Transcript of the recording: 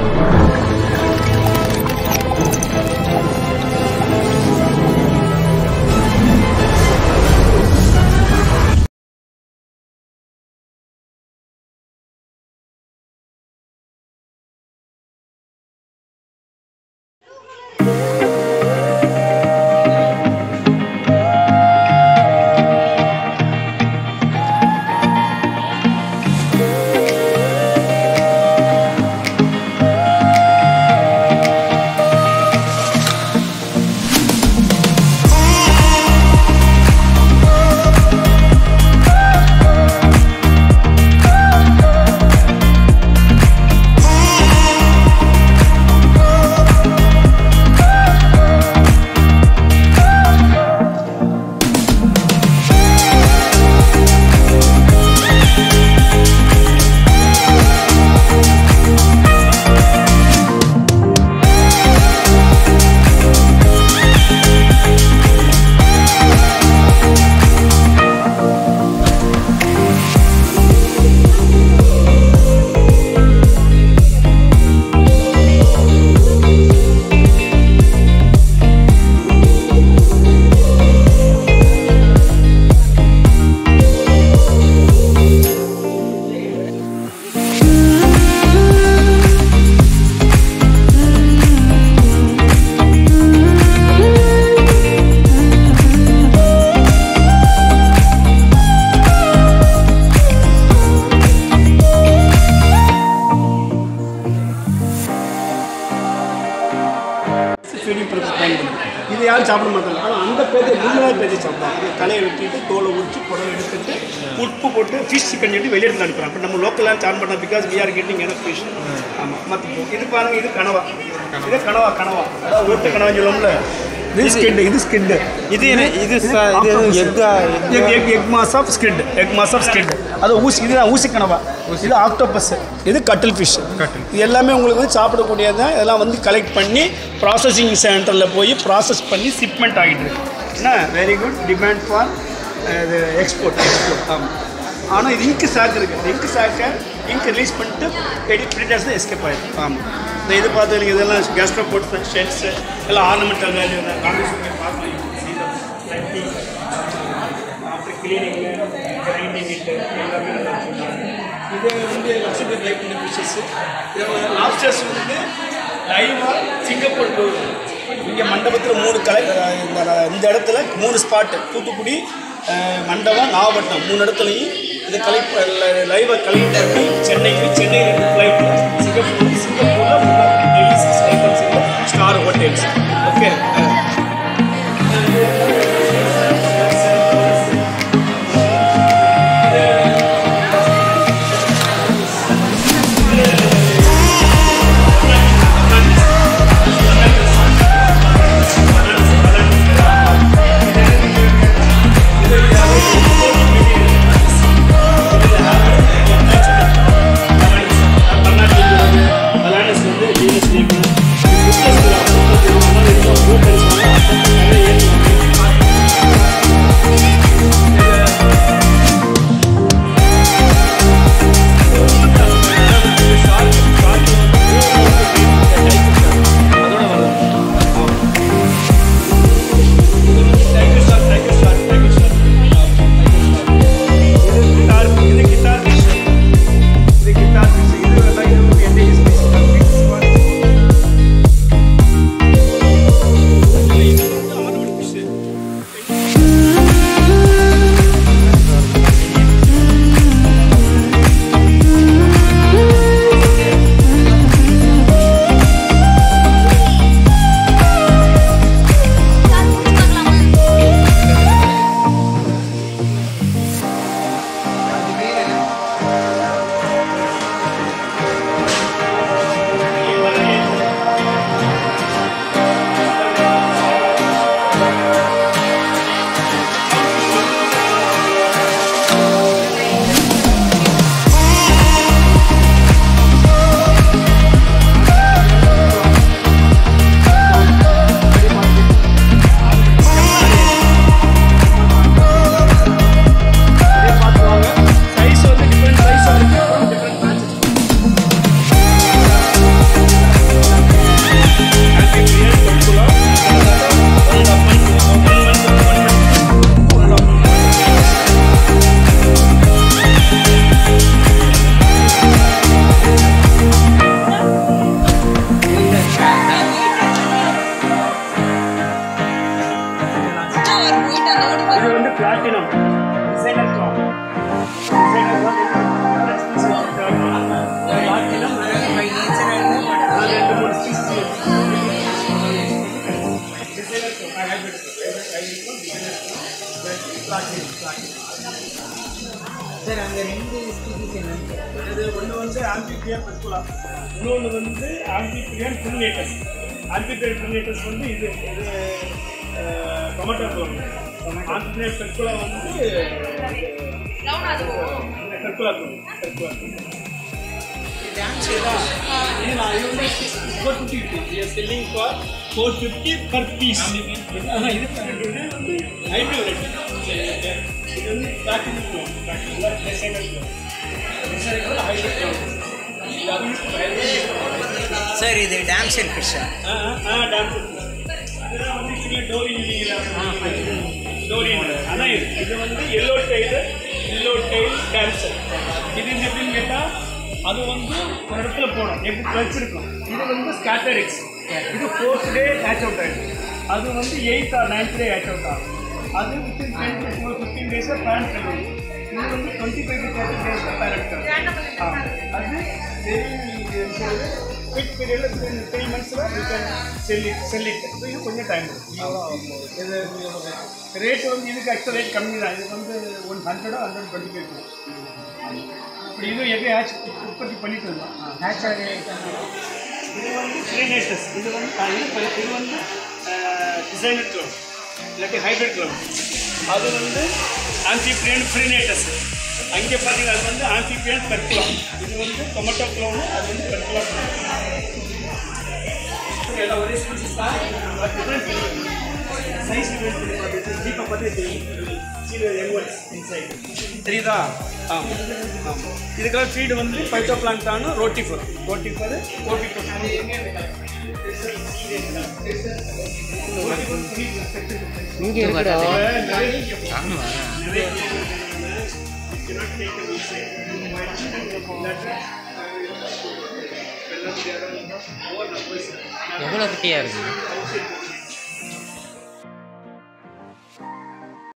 இது யாரும் சாப்பிட மாட்டாங்க. ஆனால் அந்த பேஜை முன்னாடி பேஜை சாப்பிடுவாங்க. தலையை வெட்டிட்டு தோலை உரிச்சு புடவை எடுத்துட்டு உப்பு போட்டு ஃபிஷ் சிக்கன் சொல்லி வெளியே எடுத்து அனுப்புகிறாங்க. இப்போ நம்ம லோக்கலாக சாப்பிட மாட்டோம். பிகாஸ் வி ஆர் கெட்டிங் என்ன ஃபிஷ். ஆமாம் மற்ற இது பாருங்கள், இது கனவா. இது கனவா அதாவது ஒட்டு கனவான்னு சொல்லுவோம்ல. இது ஸ்கிட், இது ஸ்கிட். இது egg mass of squid, egg mass of squid. அது ஊசி, இதுதான் ஊசி கனவா. இது ஆக்டோபஸ், இது கட்டில் ஃபிஷ். இது எல்லாமே உங்களுக்கு வந்து சாப்பிடக்கூடியது தான். இதெல்லாம் வந்து கலெக்ட் பண்ணி ப்ராசஸிங் சென்டரில் போய் ப்ராசஸ் பண்ணி ஷிப்மெண்ட் ஆகிட்டு இருக்கு. என்ன வெரி குட் டிமாண்ட் ஃபார் இது எக்ஸ்போர்ட். ஆமாம். ஆனால் இது இங்கு சாக்கு இருக்குது. இங்கு சாக்கை இங்கு ரிலீஸ் பண்ணிட்டு பிரிண்டர்ஸ் தான் எஸ்கேப் ஆகிடும். ஆமாம். இந்த இது பார்த்து இதெல்லாம் கேஸ்ட்ரோ போட்டு ஷெட்ஸு எல்லாம் ஆர்னமெண்டல் வேல்யூ காம்பினேஷன் பார்க்கலாம். அப்புறம் கிளீனிங்கு கிரைண்டிங் இட்டு எல்லாமே நல்லா வச்சுருக்காங்க. இது வந்து லக்ஸரி லைஃப் பண்ண ஃபிஷஸ். லாப்ஸ்டர்ஸ் வந்து லைவாக சிங்கப்பூர் இங்கே மண்டபத்தில் 3 கலை இந்த இடத்துல 3 ஸ்பாட்டு, தூத்துக்குடி, மண்டபம், நாகப்பட்டினம் 3 இடத்துலையும் இதை லைவாக கலெக்ட் பண்ணி சென்னையில் 2 ஃப்ளைட்டு, சிங்கப்பூரில் Delhi 6 items star hotels. Okay. Sir அங்கே 2 ஸ்பீசிஸ் என்னன்னு இது ஒன்று வந்து ஆம்பிபியன் பெஸ்குலா, இன்னொன்று வந்து ஆம்பிபியன் ப்ரினேட்டஸ். ஆம்பிபியன் ப்ரினேட்டஸ் வந்து இது டொமேட்டோ குளம். ஆம்பிபியன் பெஸ்குலா வந்து கற்குலா குளம். இது நான் 450 rupees selling for 450 per piece. இது வந்து ஹைபிரிட். இது வந்து பேக்கிங் குளம், சார் இது டேம்செல் ஃபிஷ்ஷா? டேம்செல் இதெல்லாம் வந்து சில டோரின் அதான் இது வந்து எல்லோ டைல் டேம்செல். இது எப்படின்னு கேட்டால் அது வந்து ஒரு இடத்துல போடும், எப்படி வச்சிருக்கும். இது வந்து ஸ்கேட்டர் எக்ஸ். இது 4th day ஹேட்ச் அவுட் ஆகிடும். அது வந்து 8th or 9th day hatch out ஆகும். அது வித்தின் 10 to 15 days பேரண்ட் கிடைக்கும். இது வந்து 25 to 30 days பேரண்ட் கிடைக்கும். அது குவிக் பீரியடில் 3 months you can sell it. இது கொஞ்சம் டைம் எடுக்கும். இது ரேட்டு வந்து இதுக்கு ஆக்சுவல் ரேட் கம்மி தான். இது வந்து 100 or 125. இப்படி இதுவும் எப்படி ஹேட்ச் உற்பத்தி பண்ணிட்டு இருந்தோம். ஹேட்ச் ஆகி இது வந்து ப்ரினேட்டஸ். இது வந்து டிசைனர் க்ளம் இல்லாட்டி ஹைப்ரிட் க்ளம். அது வந்து ஆம்பிபியன் ப்ரினேட்டஸ். அங்கே பார்த்தீங்கன்னா அது வந்து ஆம்பிபியன் பெர்குலா. இது வந்து டொமேட்டோ க்ளம், அது வந்து பெர்குலா க்ளம். எல்லாம் ஒரே ஸ்பீசிஸ் தான், டிஃப்ரெண்ட் சைஸ் டிஃப்ரெண்ட். டீப்பை பற்றி தெரியும். தெரியுதா? இதுக்கெல்லாம் ஃபீடு வந்து பைட்டோபிளாங்க்டான், ரோட்டிஃபர் ஓபிகோஸ். இங்கே வராது. எவ்வளோ குட்டியாக இருக்குது?